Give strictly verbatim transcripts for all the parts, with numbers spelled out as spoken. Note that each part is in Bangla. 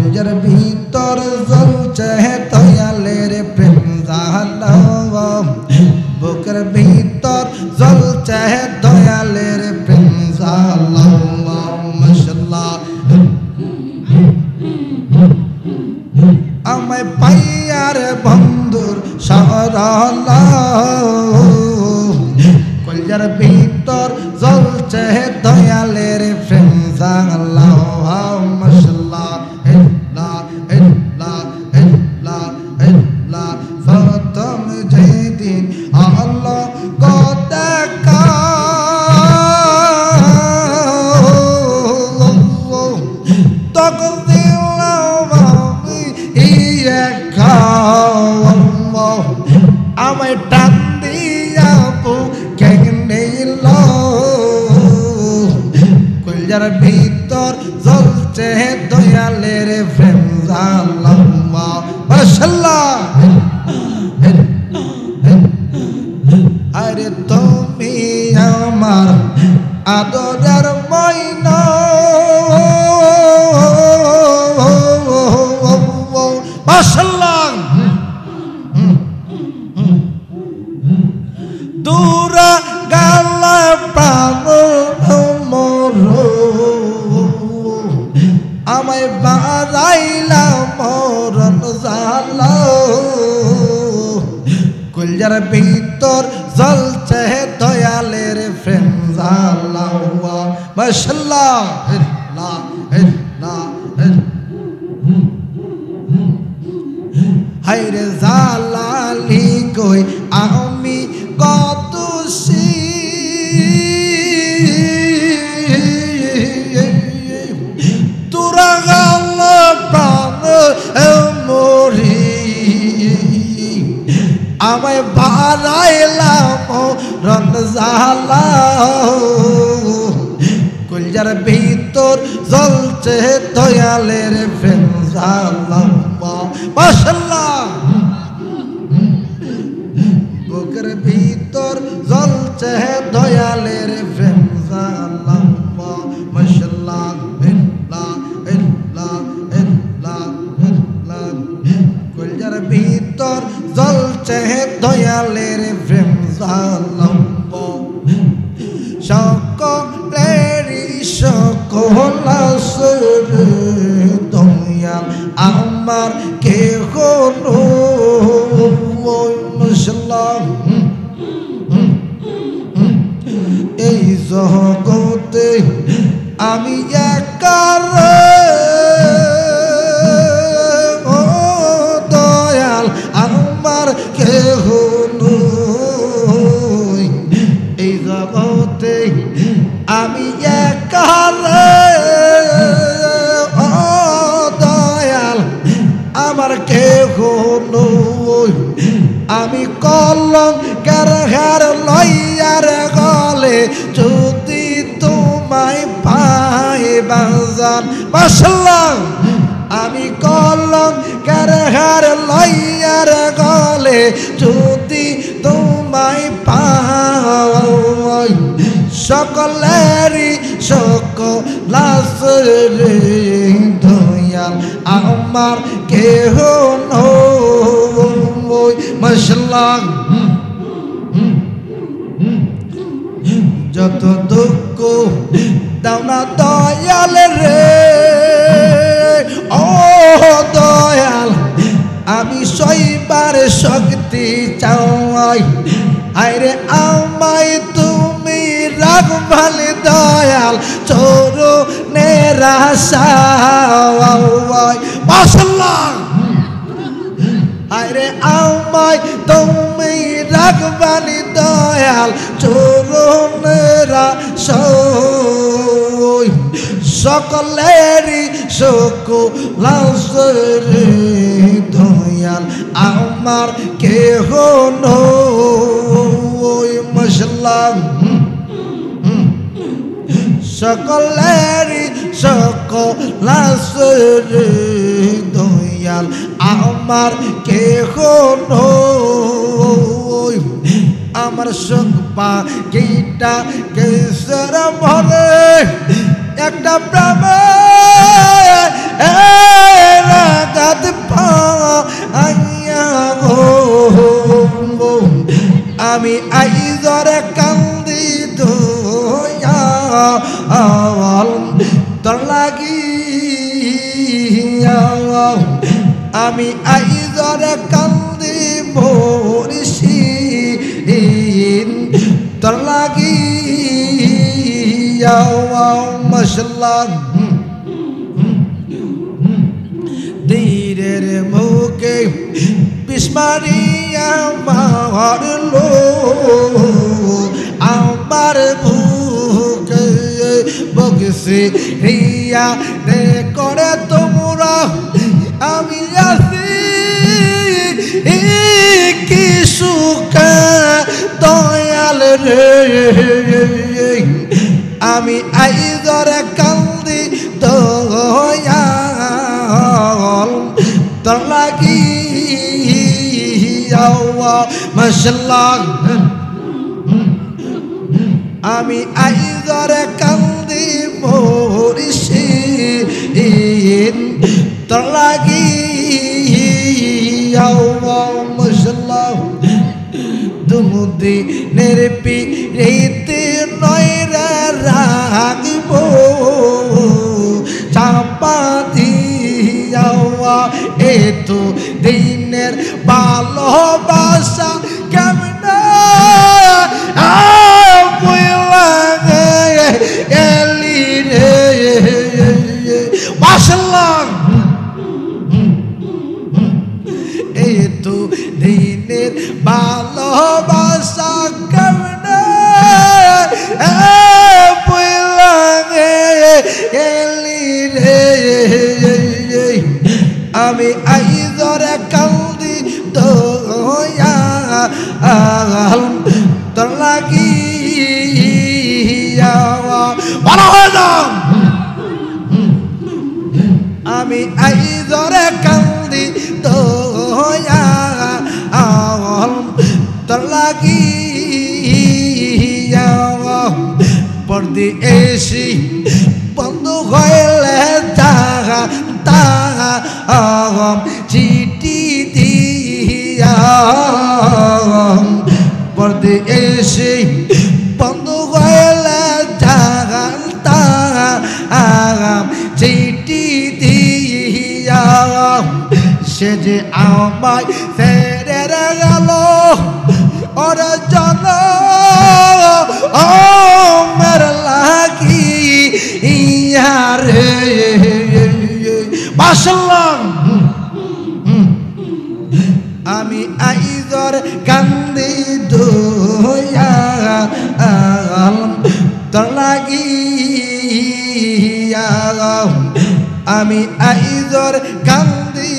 কলজার ভিতর জ্বলছে দয়ালের প্রেম জ্বালা বুকের ভিতর জ্বলছে দয়ালের প্রেম জ্বালা মাশাআল্লাহ আমায় পাইয়ার বন্ধুর সরলা কলজার ভিতর জ্বলছে দয়ালের প্রেম জ্বালা মাশাআল্লাহ ইল্লা ইল্লা ইল্লা ইল্লা প্রথম যেদিন আল্লাহ দেখা তখন আমায় টান দিয়া বুকে নিল কলজার ভিতর জ্বলছে দয়ালের প্রেম জ্বালা মাশাআল্লাহ আরে তুমি আমার আদরের ময়না মাশাআল্লাহ দূরা গালা প্রাণ মোর আমায় বাড়াইলা মরণ জ্বালা কলজার ভিতর জ্বলছে দয়ালের প্রেম জ্বালা মাশাআল্লাহ লা লা হায়রে জালালি কই আমি কত তোরা গাল প্রাণ মরি আমায় বাড়াইলাম রন জ্বালা কলজার ভিতর জ্বলছে দয়ালের প্রেম জ্বালা মাশাআল্লাহ বুকের ভিতর জ্বলছে দয়ালের প্রেম জ্বালা মাশাআল্লাহ ইল্লা ইল্লা ইল্লা ইল্লা কলজার ভিতর জ্বলছে দয়ালের প্রেম জ্বালা সকলেরই সকল দয়াল আমার কে হলো মাশাআল্লাহ এই জগতে আমি একা ও দয়াল আমার কে হলো এই জগতে আমি একা ও দয়াল আমার কে হলো আমি কলম কারহার লইয়ার গলে যদি তোমায় পাই বাজান মাশাআল্লাহ আমি কলম কারহার লইয়ার গলে যদি তোমায় পাই সকলেরই সকল রে দয়াল আমার কেহ নয় মাশাআল্লাহ যত দুঃখ দাও না দয়াল রে ও দয়াল আমি সইবার শক্তি চাই আরে আমায় তুমি রাখবালে দয়াল চরণের আশায় মাশাআল্লাহ আরে আমায় তুমি রাখবালে দয়াল চরণের আশায় সকলেরই সকল রে দয়াল আমার কেহ নয় মাশাআল্লাহ সকলেরই সকল রে দয়াল আমার কেহ নয় আমার সুখ পাখিটা কেসর ভরে একটা প্রেমের হাত পাইয়া গো আমি আইজরে কান্দি দয়াল তোর লাগিয়া আমি আইজরে কান্দি মুর্শিদ তোর লাগিয়া মাশাআল্লাহ তীরের মুখে বিস্মারিয়া মারলো আমার বুকে বগসে রিয়া রে করে তোমরা আমি আছি কি সুখে দয়াল রে আমি আইজরে কান্দি দয়াল তোর লাগিয়া মাশাআল্লাহ আমি আইজরে কান্দি মুর্শিদ তোর লাগিয়া মাশাআল্লাহ দুদিনের পিরিতে নয়রা রাগব চাপা দিয়া এতো দিনের ভালোবাসা কেমনে এলি রে মাশাআল্লাহ এতো দিনের ভালোবাসা কেমনে এলি রে আমি আইজরে কান্দি দয়াল তোর লাগিয়া ভালো হয়ে যাও আমি আইজরে কান্দি দয়াল তোর লাগিয়া পর্দি এসি বন্ধু হইলে তাহা তাহা চিঠি দিয়া পর্দি এসি বন্ধু হইলে তাহা তাহা চিঠি দিয়া সে যে আমায় ছেড়ে গেল ওরে জন ও মের লাগি ইয়ারে মাশাআল্লাহ আমি আইজর কান্দি দয়াল তোর লাগিয়া আমি আইজর কান্দি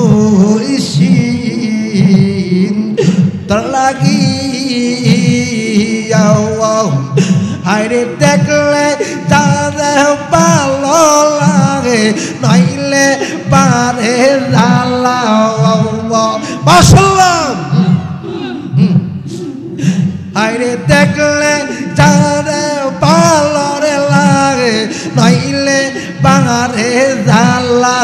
মুর্শিদ তোর লাগিয়া হায়রে দেখলে তারে ভালো লাগে নইলে পারে জালা মাশাআল্লাহ হায়রে দেখলে তারে ভালো লাগে নইলে পারে জালা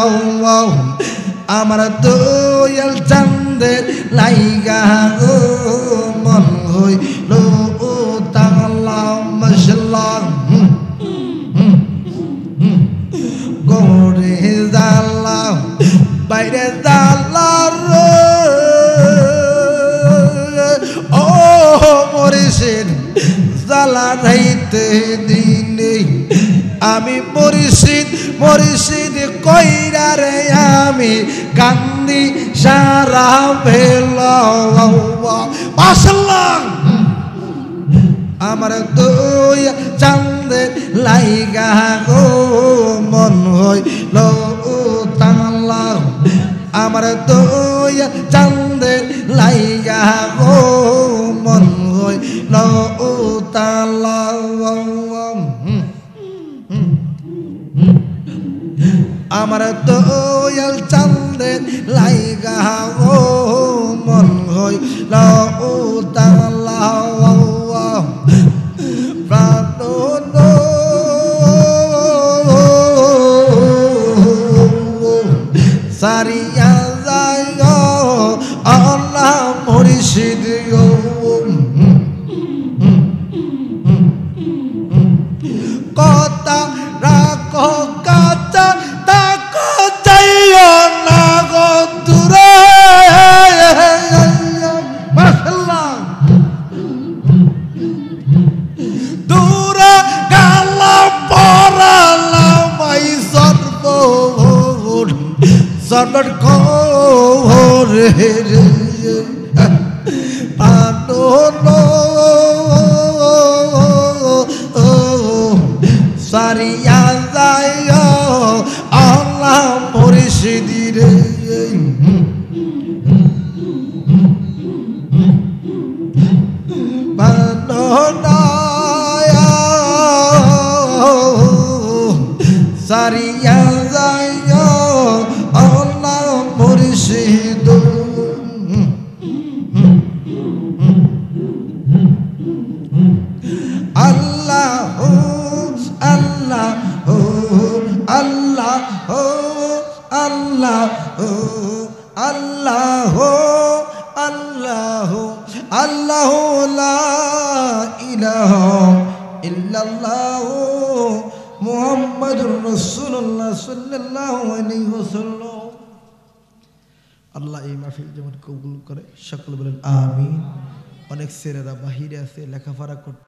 আমার দয়াল চাঁদের লাইগা গো মন হইল তাআলা মাশাআল্লাহ গোরে জালা বাইরে জালা রে ও মুর্শিদ জালা রাইতে দিনে আমি মুর্শিদ মুর্শিদ কইরা রে আমি কান্দি সারা বেলা মাশাআল্লাহ আমার দয়া চাঁদের লাইগা গো মন হইল তাআলা আমার দয়া চাঁদের লাইগা গো মন হইল তাআলা আমার দয়াল চাঁদের লাইগা গো মন হইল তাআলা প্রাণ সারিয়া যায় আল্লাহ মুর্শিদ গো কথা রাখো কাঁচা তাকো যাইও না গো দূরে মাশাআল্লাহ দূরে গেল পরালাম আই সর্ব সর্বর কোরে রে পানো সারিয়া যায় আল্লাহ মুর্শিদি রে সারিয়া যায় আল্লাহ মুর্শিদ আল্লাহ আল্লাহ আল্লাহ আল্লাহ আল্লাহ আল্লাহ আল্লাহ লা ইলাহা ইল্লাল্লাহ মুহাম্মাদুর রাসূলুল্লাহ সাল্লাল্লাহু আলাইহি ওয়াসাল্লাম। আল্লাহ এই মাহফিল যেমন কবুল করে সকল বলেন আমিন। অনেক ছেলেরা বাহিরে আছে লেখাপড়া করতে